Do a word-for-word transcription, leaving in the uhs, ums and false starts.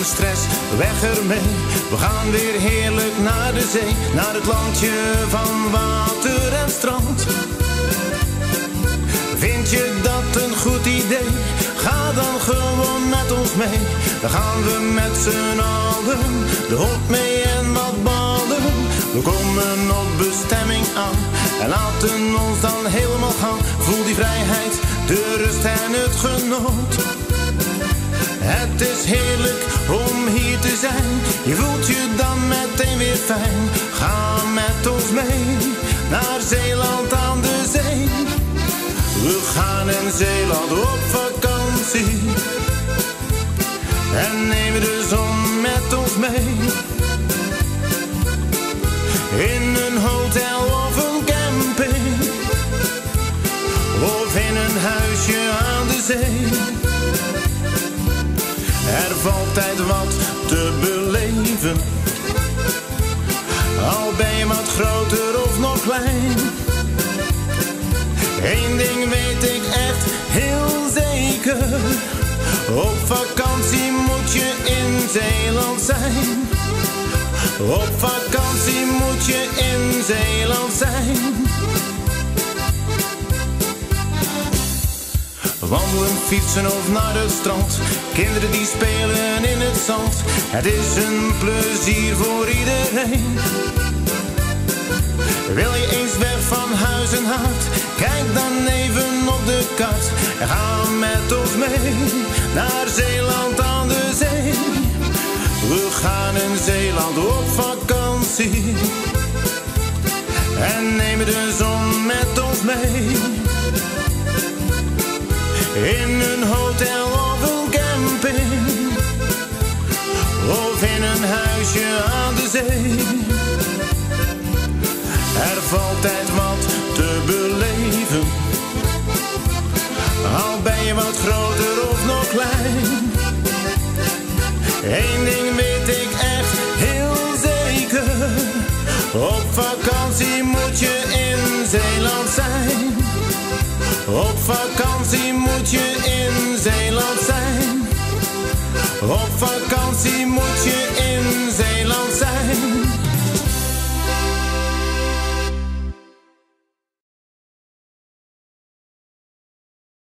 stress, weg ermee. We gaan weer heerlijk naar de zee, naar het landje van water en strand. Vind je dat een goed idee? Ga dan gewoon met ons mee. Dan gaan we met z'n allen de hond mee en wat ballen. We komen op bestemming aan en laten ons dan helemaal gaan. Voel die vrijheid, de rust en het genot. Het is heerlijk om hier te zijn. Je voelt je dan meteen weer fijn. Ga met ons mee naar Zeeland aan de zee. We gaan in Zeeland op vakantie en nemen de zon met ons mee. In een hotel of een camping, of in een huisje aan de zee. Er valt altijd wat te beleven, al ben je wat groter of nog klein. Eén ding weet ik echt heel zeker: op vakantie moet je in Zeeland zijn. Op vakantie moet je in Zeeland zijn. Wandelen, fietsen of naar het strand, kinderen die spelen in het zand. Het is een plezier voor iedereen. Wil je eens weg van huis en haard? Kijk dan even op de kaart en ga met ons mee naar Zeeland aan de zee. We gaan in Zeeland op vakantie en nemen de zon met ons mee. In een hotel of een camping, of in een huisje aan de zee. Er valt altijd wat te beleven, al ben je wat groter of nog klein. Eén ding weet ik echt heel zeker: op vakantie moet je in Zeeland zijn. Op vakantie moet je in Zeeland zijn. Op vakantie moet je